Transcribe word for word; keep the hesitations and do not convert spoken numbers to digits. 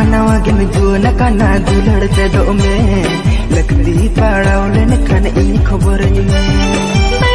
नवा नवा गिन जुन काना दुलड़ ते दो में लगती पड़ाव लेन खान इन खबर में।